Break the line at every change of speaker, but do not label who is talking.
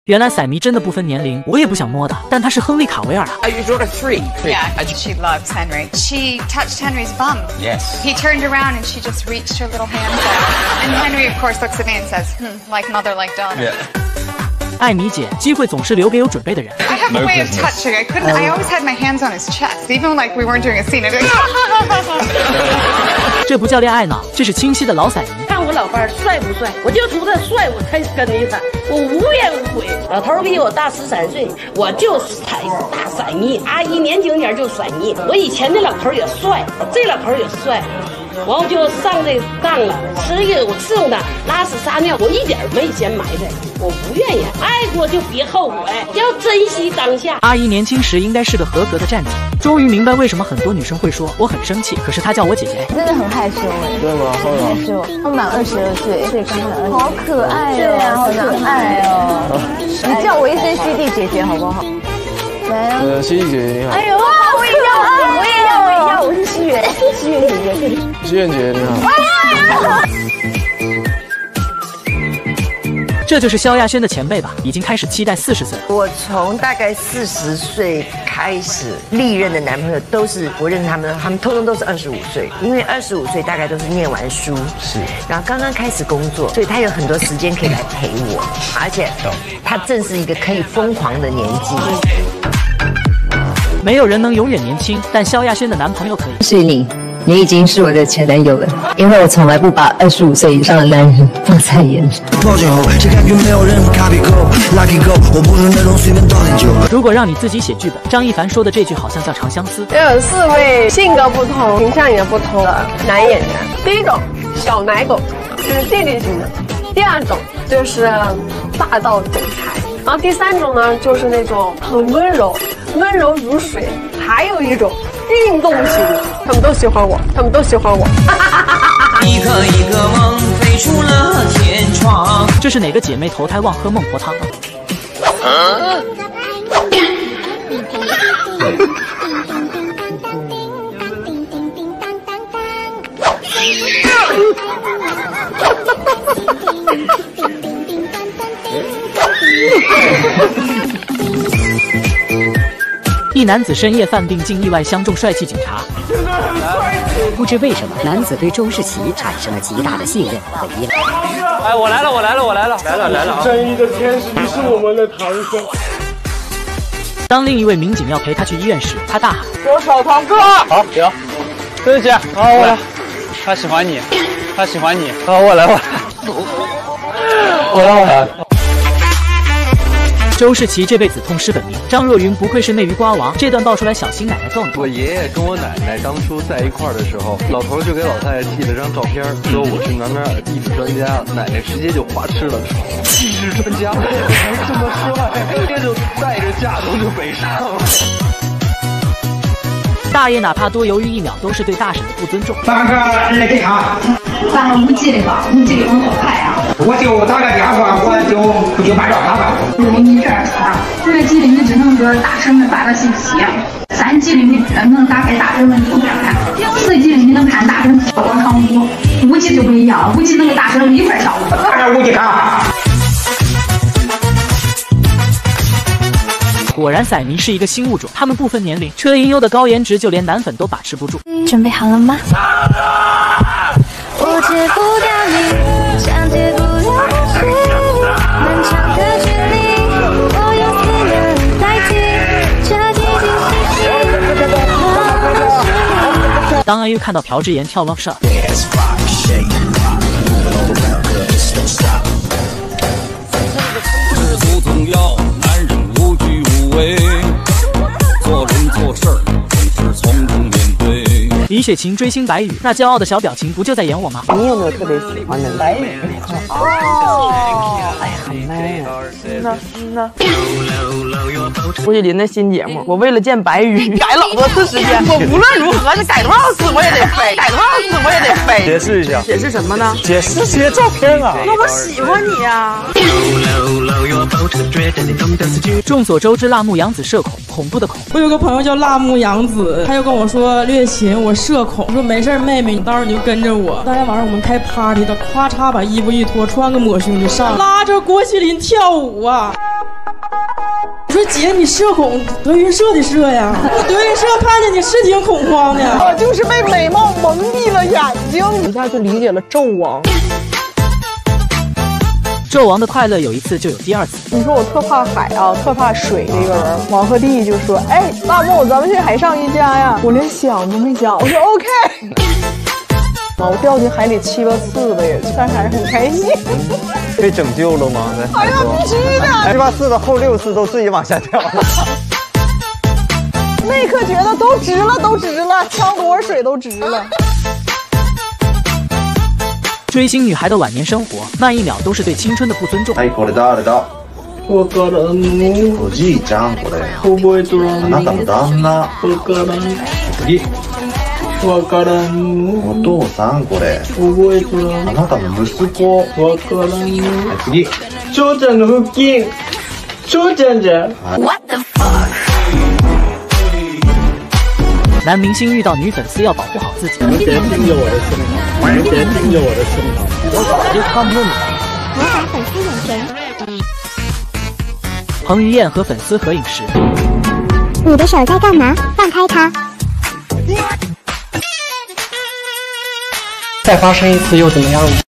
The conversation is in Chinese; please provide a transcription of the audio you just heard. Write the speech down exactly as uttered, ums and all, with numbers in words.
原来彩迷真的不分年龄，我也不想摸的，但他是亨利·卡维尔啊。
Are you daughter three?
Yeah, she loves Henry. She touched Henry's bum.
Yes.
He turned around and she just reached her little hands out. And Henry, of course, looks at me and says, "Hmm, like mother, like daughter."
Yeah.
艾米姐，机会总是留给有准备的人。
I have a way of touching. I couldn't. I always had my hands on his chest, even like we weren't doing a scene. I'd be like,
这不叫恋爱呢，这是清晰的老彩迷。
看我老伴儿帅不帅，我就图他帅，我才跟着他，我无怨无悔。老头儿比我大十三岁，我就是彩大彩迷。阿姨年轻点就彩迷。我以前那老头儿也帅，这老头儿也帅。然后就上这当了，吃一我伺候他拉屎撒尿，我一点没嫌埋汰，我不愿意。爱过就别后悔，要珍惜当下。
阿姨年轻时应该是个合格的站姐，终于明白为什么很多女生会说我很生气，可是她叫我姐姐。
真的很害羞哎，
对吗？
很害羞。他满二十二岁，对，刚满二十，好可爱哦，对啊，好可爱哦。你叫我一声西弟姐姐好不好？来啊，
呃，西弟姐姐你好。
哎呦，我也要，我也要，我也要，我是西元，西元姐姐，对。
西元姐你好。
这就是萧亚轩的前辈吧，已经开始期待四十岁。
我从大概四十岁开始历任的男朋友都是我认识他们，他们通通都是二十五岁，因为二十五岁大概都是念完书，
是，
然后刚刚开始工作，所以他有很多时间可以来陪我，而且他正是一个可以疯狂的年纪。
没有人能永远年轻，但萧亚轩的男朋友可以。
是你。你已经是我的前男友了，因为我从来不把二十五岁以上的男人放在眼里。
如果让你自己写剧本，张一凡说的这句好像叫《长相思》。
有四位性格不同、形象也不同的男演员。第一种小奶狗，就是弟弟型的；第二种就是霸道总裁，然后第三种呢就是那种很温柔、温柔如水。还有一种运动型的，他们都喜欢我，他们都喜欢我。
一个一个梦飞出了天窗。
这是哪个姐妹投胎忘喝孟婆汤啊？啊一男子深夜犯病，竟意外相中帅气警察。
不知为什么，男子对周世奇产生了极大的信任和依赖。
哎，我来了，我来了，我来了，来了来了！
正义的天使，你是我们的唐僧。
当另一位民警要陪他去医院时，他大喊：“
我找堂哥！”好，行，对不起，好，我来。他喜欢你，他喜欢你。好，我来，我来，我来，我来。
周世奇这辈子痛失本名，张若昀不愧是内娱瓜王。这段爆出来，小心奶奶揍你。
我爷爷跟我奶奶当初在一块儿的时候，老头就给老太太寄了张照片，说我是哪哪哪地质专家，奶奶直接就花痴了，地质专家还这么帅，这就带着嫁妆就北上了。
大爷哪怕多犹豫一秒，都是对大婶的不尊重。
三个来给他，
三个五 G 的吧，五 G 的很好看呀。
我就打个电话，我就我就买着它吧。
如果你这样说，二 G 的你只能给大婶们发个信息，三 G 的你只能打开大婶们图片看，四 G 的你能看大婶跳广场舞，五 G 就不一样，五 G 能跟大婶一块跳舞。
当然五 G 看。
果然彩迷是一个新物种，他们不分年龄，车银优的高颜值就连男粉都把持不住。
准备好了吗？我戒不掉你，像戒不了去漫长的距离，我用死人代替这几经
当阿 U 看到朴智妍跳 Love Shot，
知足总要男人无惧无畏，做人做事儿总是从容面对。
李雪琴追星白宇，那骄傲的小表情不就在演我吗？
你有没有特别喜欢的白宇？哦，哎呀，很 man 啊！嗯呐嗯呐。郭麒麟的新节目，我为了见白宇改老多次时间，我无论如何，改多少次我也得飞，改多少次我也得飞。
解释一下，
解释什么呢？
解释这些照片啊！
那我喜欢你呀。
众所周知，辣目洋子社恐，恐怖的恐。
我有个朋友叫辣目洋子，他就跟我说略琴我社恐，我说没事妹妹，你到时候你就跟着我。当天晚上我们开 party， 他咔嚓把衣服一脱，穿个抹胸就上，拉着郭麒麟跳舞啊。 我说姐，你社恐，德云社的社呀。我德云社看见你是挺恐慌的。
我就是被美貌蒙蔽了眼睛，一下就理解了纣王。
纣王的快乐有一次就有第二次。
你说我特怕海啊，特怕水这个人，王鹤棣就说：“哎，大木，咱们去海上瑜伽呀！”我连想都没想，我说 OK。我掉进海里七八次了，也但还是很开心。
被拯救了吗？
哎呀，必须的！
七八次的后六次都自己往下掉了。
那一刻觉得都值了，都值了，呛多少水都值了。
追星女孩的晚年生活，那一秒都是对青春的不尊重。
はい、これ誰だ？
わからん。
おじいちゃん、これ。
覚えとらん。
あなたの旦那。
わからん。
次。
わからん。
お父さん、これ。
覚えとらん。
あなたの息子。
わからん。
はい、次。
翔ちゃんの腹筋。翔ちゃんじゃ。
What the fuck？ 男明星遇到女粉丝要保护好自己。
别盯着我的胸膛，别盯着我的胸膛，我早就看不你。
模仿粉丝眼神。
彭于晏和粉丝合影时，
你的手在干嘛？放开他！
再发生一次又怎么样呢？